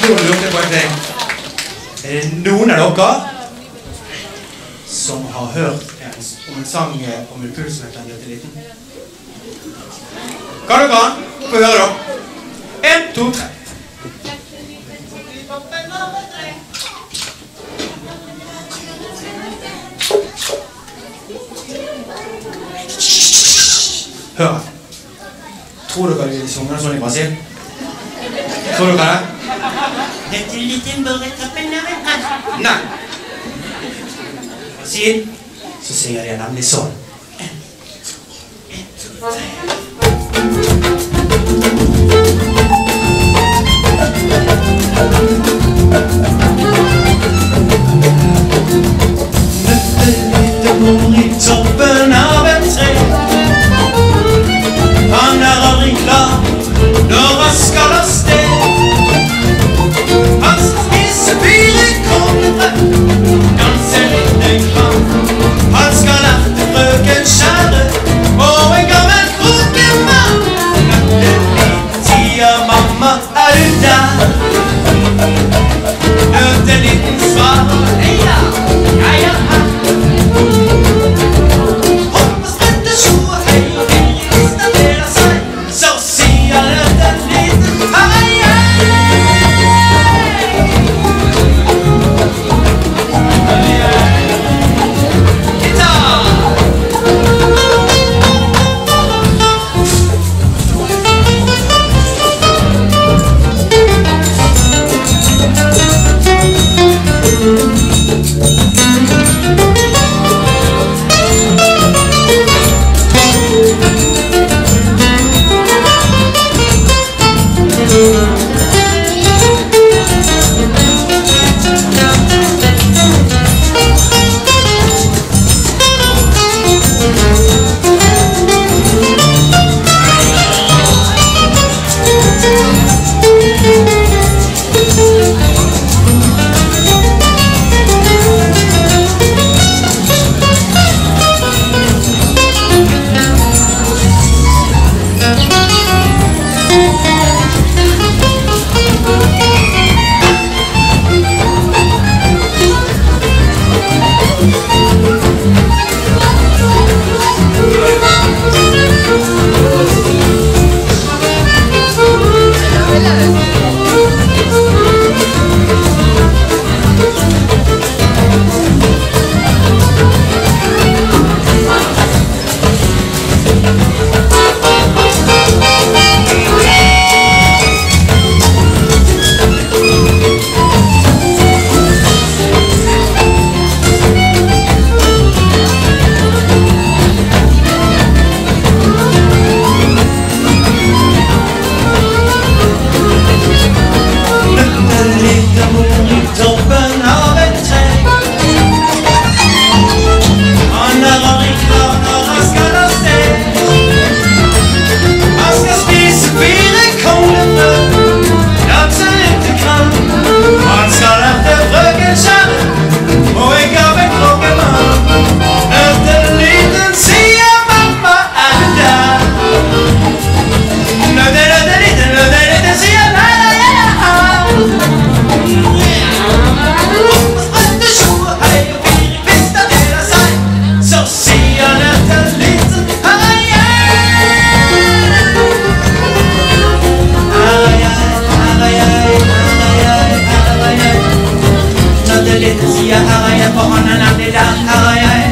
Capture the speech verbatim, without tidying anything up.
sto og lurte på en ting. Er det noen av dere som har hørt en, om en sang om en puls som heter Jøte Liten? Kan dere han? Få høre da. En, to, tre. Hør. Tror dere de sunger sånn i Brasil? Tror dere det? Jøte Liten bør i trappen av en hand. Nei. Brasil, så synger de nemlig sånn. En, to, tre. Møtte lite mor i toppen av en tre. Han er aldri klar når han skal av sted. Han skal spise fire kornbrød, danse litt kram. Han skal erte frøken Skjære og en gammel krokemann. Nøtte liten sier mamma, er du der? Nøtte liten svarer, heia, jeg er her. Hopp og sprette sjo og høy og vilje installere seg. Så sier Nøtte liten hei, Sier herre, jeg får hånden av det der, herre jeg.